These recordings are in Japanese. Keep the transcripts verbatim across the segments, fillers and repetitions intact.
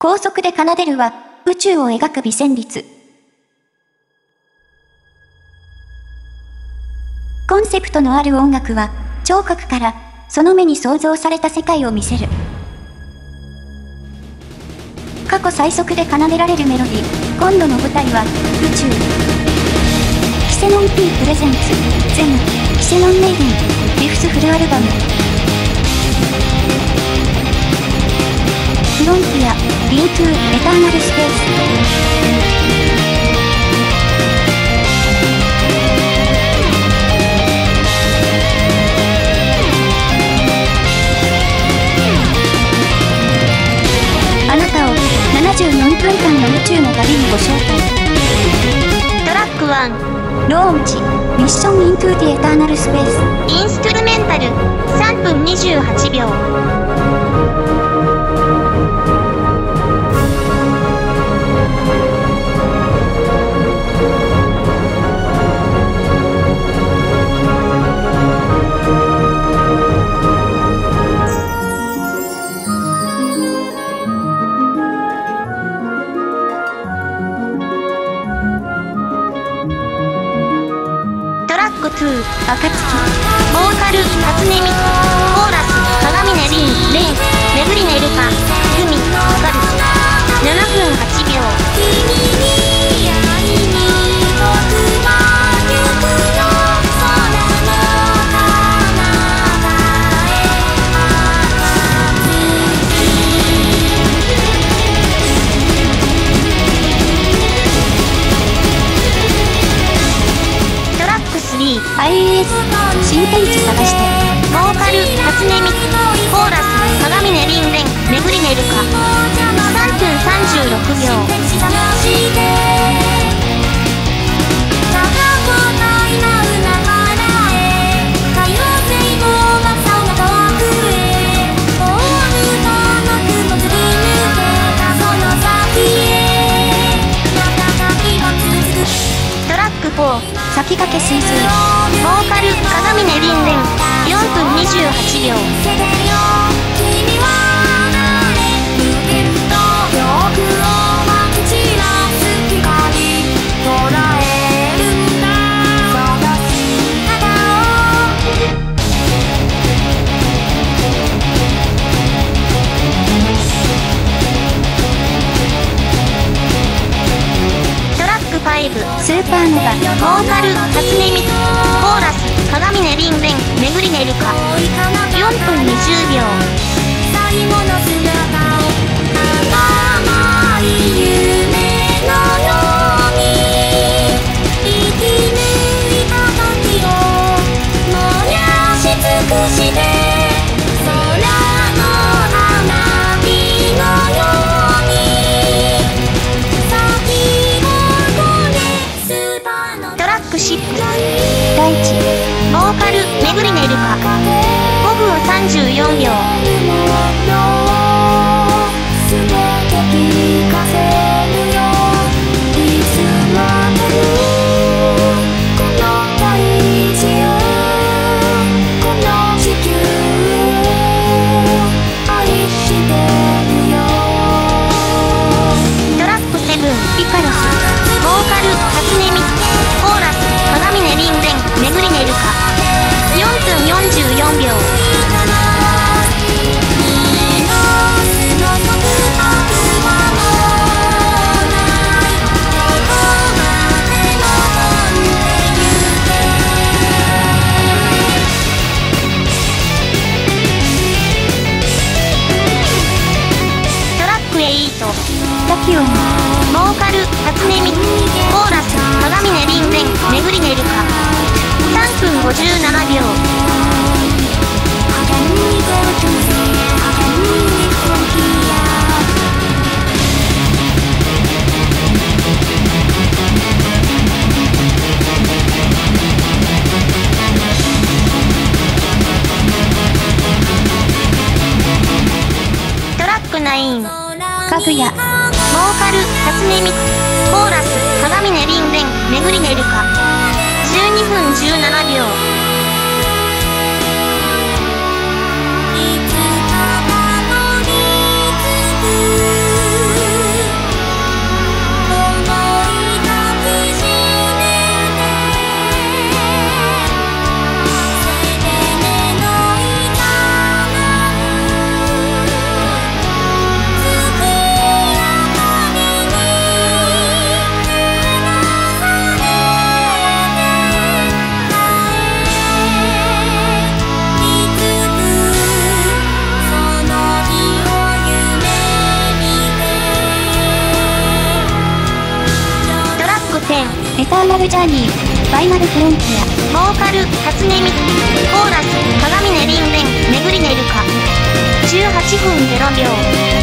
高速で奏でるは、宇宙を描く微旋律。コンセプトのある音楽は、聴覚から、その目に想像された世界を見せる。過去最速で奏でられるメロディ。今度の舞台は、宇宙。キセノン P プレゼンツ、ゼム、キセノンメイデン、リフスフルアルバム。フロンティア、イントゥエターナルスペース。あなたをななじゅうよんぷんかんの宇宙の旅にご招待。 トラックワン、 ローンチ、ミッションイントゥーティエターナルスペース。 インストゥルメンタル、さんぷんにじゅうはちびょう。 暁、ボーカル、初音ミク、コーラス、鏡音凛、レン、めぐりねるか、ふみ、かる、ななふんはちびょう。 アイエーエス 新天地探して。 ボーカル、初音ミク、コーラス、鏡音凛レン、めぐりねるか、さんぷんさんじゅうろくびょう。トラックフォー、 先駆け水水。 ボーカル、鏡音凛レン、よんぷんにじゅうはちびょう。 スーパーノヴァ、 ボーカル、初音ミク、コーラス、鏡音凛レン、めぐりねるか、よんぷんにじゅうびょう。最後の姿を甘い夢のように生き抜いた時を燃やし尽くして空の花火のように咲きトラックシップ、 大地、 ボーカル、めぐりねるか、ごふんさんじゅうよんびょう。トラックセブン、 イカロス、 ボーカル、初音ミク、コーラス、鏡音凛レン、めぐりねるか、よんぷんよんじゅうよんびょう。トラックエイト、 タキオン、 ボーカル、初音ミク、コーラス、鏡音凛レン、めぐりねるか、さんぷんごじゅうななびょう。トラックナイン、 かぐや、 ボーカル、初音ミク、コーラス、鏡音凛レン、めぐりねるか、じゅうにふんじゅうななびょう。いつかたどり着くターナルジャーニー、ファイナルフロンティア。 ボーカル、初音ミク。コーラス、鏡音凛蓮、めぐりねるか。じゅうはちふんゼロびょう。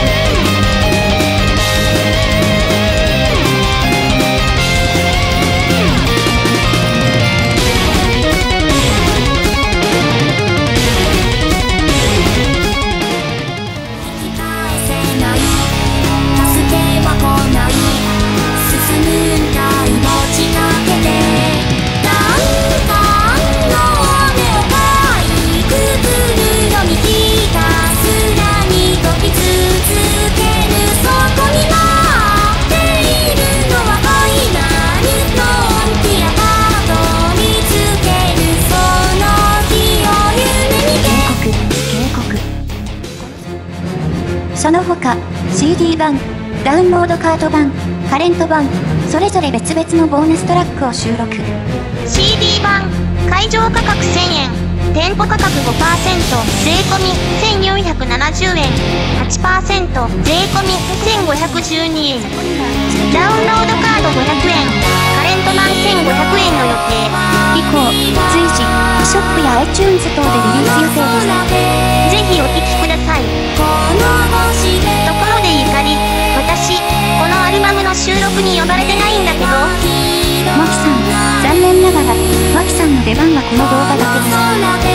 その他、シーディー 版、ダウンロードカード版、カレント版、それぞれ別々のボーナストラックを収録。 シーディー 版、会場価格せんえん、店舗価格 ごパーセント、税込みせんよんひゃくななじゅうえん、はちパーセント、税込みせんごひゃくじゅうにえん。ダウンロードカードごひゃくえん、カレント版せんごひゃくえんの予定。 以降、随時、ショップや iTunes 等でリリース予定です。 ぜひお聴きください。ところでゆかり、私、このアルバムの収録に呼ばれてないんだけど。 マキさん、残念ながら、マキさんの出番はこの動画だけです。